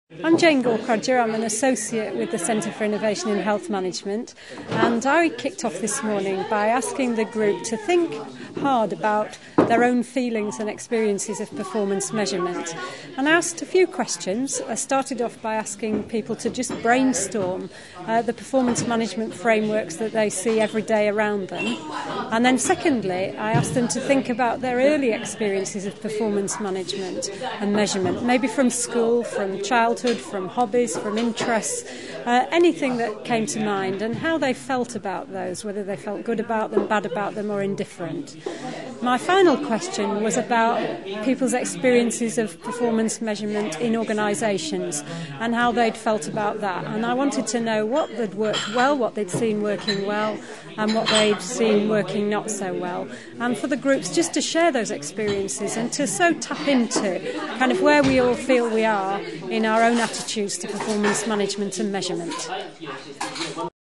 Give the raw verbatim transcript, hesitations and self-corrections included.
I'm Jane Gorcrodger. I'm an associate with the Centre for Innovation in Health Management, and I kicked off this morning by asking the group to think hard about their own feelings and experiences of performance measurement. And I asked a few questions. I started off by asking people to just brainstorm uh, the performance management frameworks that they see every day around them. And then secondly, I asked them to think about their early experiences of performance management and measurement, maybe from school, from childhood, from hobbies, from interests, uh, anything that came to mind, and how they felt about those, whether they felt good about them, bad about them, or indifferent. My final question was about people's experiences of performance measurement in organisations and how they'd felt about that. And I wanted to know what had worked well, what they'd seen working well, and what they'd seen working not so well. And for the groups just to share those experiences and to so tap into kind of where we all feel we are in our own attitudes to performance management and measurement.